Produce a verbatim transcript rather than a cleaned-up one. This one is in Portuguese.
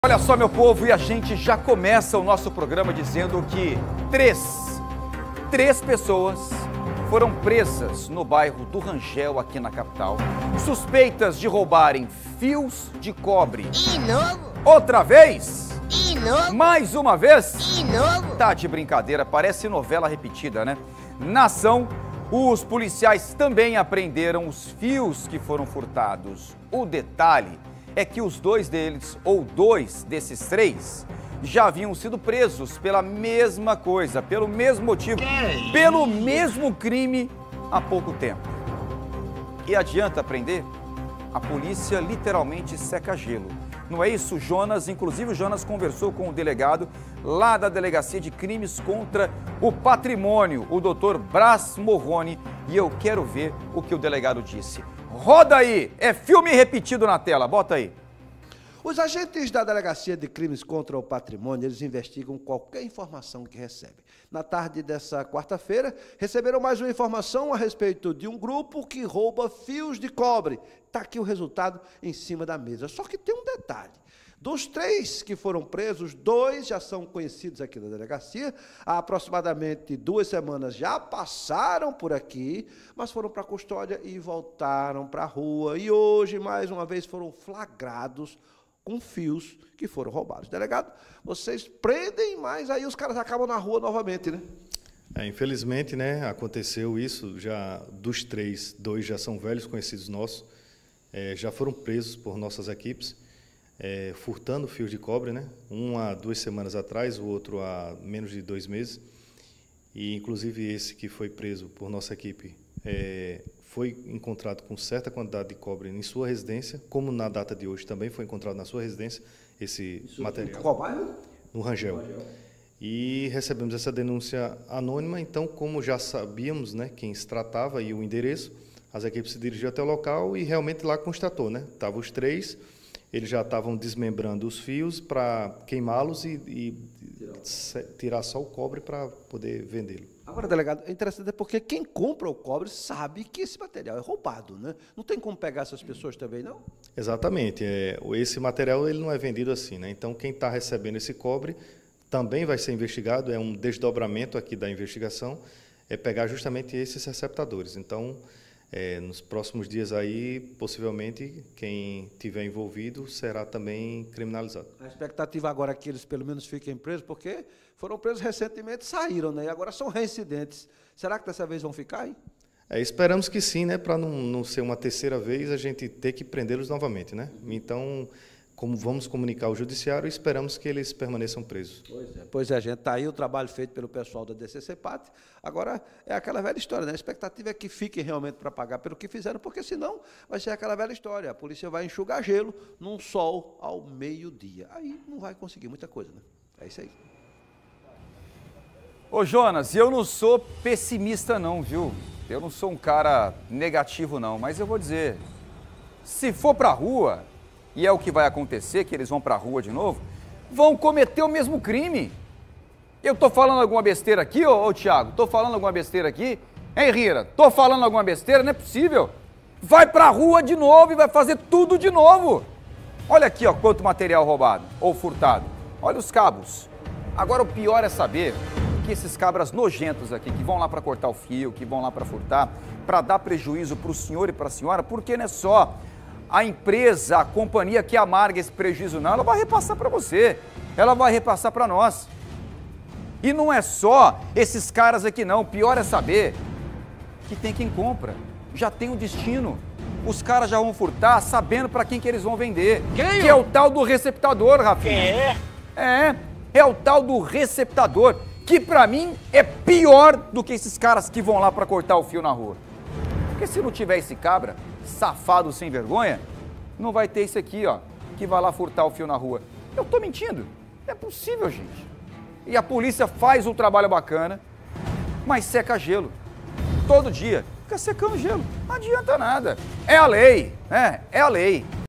Olha só, meu povo, e a gente já começa o nosso programa dizendo que três, três pessoas foram presas no bairro do Rangel, aqui na capital, suspeitas de roubarem fios de cobre. E novo? Outra vez? E novo? Mais uma vez? E novo? Tá de brincadeira, parece novela repetida, né? Na ação, os policiais também apreenderam os fios que foram furtados. O detalhe é que os dois deles, ou dois desses três, já haviam sido presos pela mesma coisa, pelo mesmo motivo, pelo mesmo crime há pouco tempo. E adianta prender? A polícia literalmente seca gelo. Não é isso, Jonas? Inclusive o Jonas conversou com o delegado lá da Delegacia de Crimes contra o Patrimônio, o doutor Brás Morrone, e eu quero ver o que o delegado disse. Roda aí, é filme repetido na tela, bota aí. Os agentes da Delegacia de Crimes contra o Patrimônio, eles investigam qualquer informação que recebem. Na tarde dessa quarta-feira, receberam mais uma informação a respeito de um grupo que rouba fios de cobre. Está aqui o resultado em cima da mesa. Só que tem um detalhe. Dos três que foram presos, dois já são conhecidos aqui da delegacia. Há aproximadamente duas semanas já passaram por aqui, mas foram para a custódia e voltaram para a rua. E hoje, mais uma vez, foram flagrados com fios que foram roubados. Delegado, vocês prendem, mas aí os caras acabam na rua novamente, né? É, infelizmente, né, aconteceu isso. Já dos três, dois já são velhos conhecidos nossos, é, já foram presos por nossas equipes. É, furtando fios de cobre, né? Um há duas semanas atrás, o outro há menos de dois meses. E, inclusive, esse que foi preso por nossa equipe é, foi encontrado com certa quantidade de cobre em sua residência, como na data de hoje também foi encontrado na sua residência esse Isso material. Em qual bairro? No Rangel. No Rangel. E recebemos essa denúncia anônima, então, como já sabíamos, né, quem se tratava e o endereço, as equipes se dirigiram até o local e realmente lá constatou, né? Estavam os três. Eles já estavam desmembrando os fios para queimá-los e, e tirar só o cobre para poder vendê-lo. Agora, delegado, é interessante porque quem compra o cobre sabe que esse material é roubado, né? Não tem como pegar essas pessoas também, não? Exatamente. É, esse material ele não é vendido assim, né? Então, quem está recebendo esse cobre também vai ser investigado, é um desdobramento aqui da investigação, é pegar justamente esses receptadores. Então, É, nos próximos dias aí, possivelmente, quem tiver envolvido será também criminalizado. A expectativa agora é que eles pelo menos fiquem presos, porque foram presos recentemente, saíram, né? E agora são reincidentes. Será que dessa vez vão ficar aí? É, esperamos que sim, né? Para não, não ser uma terceira vez a gente ter que prendê-los novamente, né? Uhum. Então, como vamos comunicar ao judiciário, esperamos que eles permaneçam presos. Pois é, pois é, gente, está aí o trabalho feito pelo pessoal da D C C P A T. Agora, é aquela velha história, né? A expectativa é que fiquem realmente para pagar pelo que fizeram, porque senão vai ser aquela velha história. A polícia vai enxugar gelo num sol ao meio-dia. Aí não vai conseguir muita coisa, né? É isso aí. Ô Jonas, eu não sou pessimista não, viu? Eu não sou um cara negativo não, mas eu vou dizer, se for para a rua, e é o que vai acontecer, que eles vão para a rua de novo, vão cometer o mesmo crime. Eu tô falando alguma besteira aqui, ô, ô Thiago? Tô falando alguma besteira aqui? Hein, Rira? Tô falando alguma besteira? Não é possível. Vai pra rua de novo e vai fazer tudo de novo. Olha aqui, ó, quanto material roubado ou furtado. Olha os cabos. Agora o pior é saber que esses cabras nojentos aqui, que vão lá para cortar o fio, que vão lá para furtar, para dar prejuízo pro senhor e pra senhora, porque não é só a empresa, a companhia que amarga esse prejuízo, não, ela vai repassar para você, ela vai repassar para nós. E não é só esses caras aqui não, pior é saber que tem quem compra, já tem o destino. Os caras já vão furtar sabendo para quem que eles vão vender, quem? Que é o tal do receptador, Rafinha. É? É, é o tal do receptador, que para mim é pior do que esses caras que vão lá para cortar o fio na rua. Porque se não tiver esse cabra, safado sem vergonha, não vai ter esse aqui, ó, que vai lá furtar o fio na rua. Eu tô mentindo? É possível, gente. E a polícia faz um trabalho bacana, mas seca gelo. Todo dia. Fica secando gelo. Não adianta nada. É a lei, né? É a lei.